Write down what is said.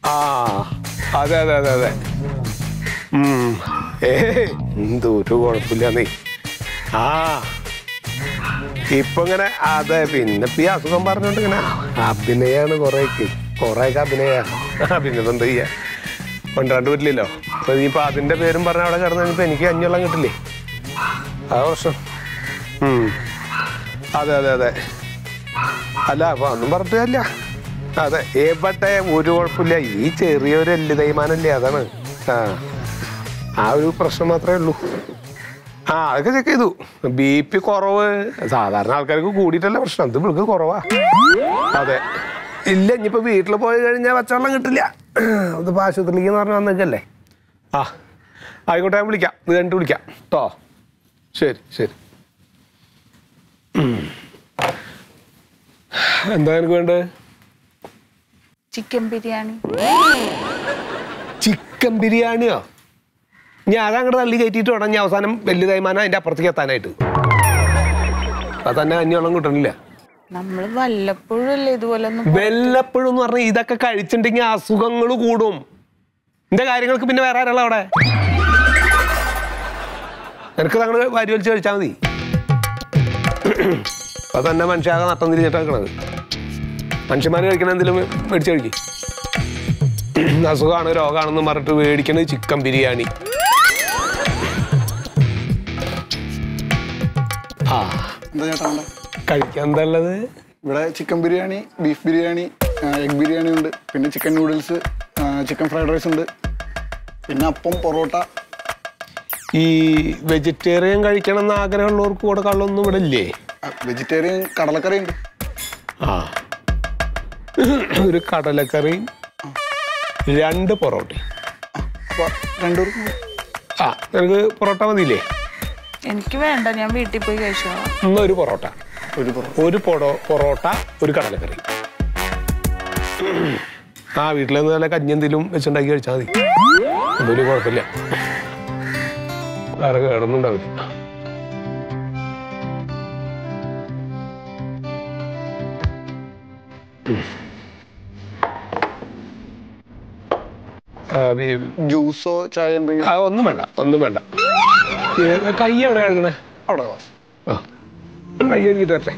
ആ അതെ അതെ അതെ അതെ എന്തൊരു കുഴപ്പമില്ല നീ ആ ഇപ്പൊ ഇങ്ങനെ അതെ പിന്നെ ഇപ്പൊ ഈ അസുഖം പറഞ്ഞോണ്ട് ഇങ്ങനെ അഭിനയാണ് കൊറേയൊക്കെ അഭിനയാണ് പിന്നെ എന്താ ചെയ്യാ കൊണ്ടാണ്ട് പറ്റില്ലല്ലോ അപ്പൊ ഇനിയിപ്പൊ അതിന്റെ പേരും പറഞ്ഞ അവിടെ കിടന്നു കഴിഞ്ഞപ്പോ എനിക്ക് അഞ്ഞോളം കിട്ടില്ലേ ആ പ്രശ്നം അതെ അതെ അതെ അല്ല അപ്പൊ ഒന്നും പറഞ്ഞില്ല അതെ എവിടെ ഒരു കുഴപ്പമില്ല ഈ ചെറിയൊരു എല്ല് തേയ്മാനല്ലേ അതാണ് ആ ഒരു പ്രശ്നം മാത്രമേ ഉള്ളൂ അതൊക്കെ ചെക്ക് ചെയ്തു BP കുറവ് സാധാരണ ആൾക്കാർക്ക് കൂടിയിട്ടല്ല പ്രശ്നം ഇത് വിളിക്ക് കുറവാ അതെ ഇല്ല ഇനിയിപ്പോ വീട്ടിൽ പോയി കഴിഞ്ഞാൽ പച്ചവെള്ളം കിട്ടില്ല ഇതിപ്പോ ആശുപത്രിയിലേക്ക് പറഞ്ഞ് വന്നേക്കല്ലേ ആയിക്കോട്ടെ ഞാൻ വിളിക്കാം ഇത് കഴിഞ്ഞിട്ട് വിളിക്കാം കേട്ടോ ശരി ശരി എന്താ എനിക്ക് വേണ്ടത് ചിക്കൻ ബിരിയാണി ചിക്കൻ ബിരിയാണിയോ ഞാൻ അതങ്ങോട്ട് തള്ളി കയറ്റിയിട്ട് വേണം ഞാൻ അവസാനം വലിയ തൈമാനം അതിന്റെ അപ്പുറത്തേക്ക് എത്താനായിട്ട് അത് തന്നെ കഞ്ഞിവെള്ളം കിട്ടണില്ല നമ്മൾ വല്ലപ്പോഴും ഇതുപോലെ വല്ലപ്പോഴും എന്ന് പറഞ്ഞാൽ ഇതൊക്കെ കഴിച്ചിട്ടുണ്ടെങ്കിൽ അസുഖങ്ങൾ കൂടും എന്റെ കാര്യങ്ങൾക്ക് പിന്നെ വേറെ ആരാളോ അവിടെ എനിക്ക് തങ്ങള് വാരി വലിച്ച് കഴിച്ചാൽ മതി അത് തന്നെ മനുഷ്യാകെ നട്ടം തിരിഞ്ഞിട്ടാക്കണത് മനുഷ്യന്മാർ കഴിക്കണ എന്തെങ്കിലും മേടിച്ച് കഴിക്കും അസുഖമാണ് രോഗമാണെന്ന് പറഞ്ഞിട്ട് മേടിക്കണത് ചിക്കൻ ബിരിയാണി കഴിക്കാൻ എന്താ ഉള്ളത് ഇവിടെ chicken biryani beef biryani egg biryani ഉണ്ട് പിന്നെ chicken noodles chicken fried rice ഉണ്ട് പിന്നെ അപ്പം പൊറോട്ട ഈ വെജിറ്റേറിയൻ കഴിക്കണം എന്ന് ആഗ്രഹമുള്ളവർക്ക് കൂടെ കള്ളൊന്നും ഇവിടെ ഇല്ലേ വെജിറ്റേറിയൻ കടലക്കറി ഉണ്ട് ഒരു കടലക്കറിയും 2 പൊറോട്ടയും നിനക്ക് പൊറോട്ട മതിയില്ലേ എനിക്ക് വേണ്ട ഞാൻ വീട്ടിൽ പോയി കഴിച്ചോളാം ഒരു പൊറോട്ട ഒരു പൊറോട്ട ഒരു കടലക്കറി വീട്ടിൽ നിന്ന് നല്ല കഞ്ഞി എന്തെങ്കിലും വെച്ചുണ്ടാക്കി കഴിച്ചാൽ മതി അതൊരു കുഴപ്പമില്ല വേറെ കേടൊന്നും ഉണ്ടാവില്ല ജ്യൂസോ ചായ എന്തെങ്കിലും ഒന്നും വേണ്ട കൈ എവിടെ കഴുകണേ അവിടെ കൈ കഴുകിട്ട് വരട്ടെ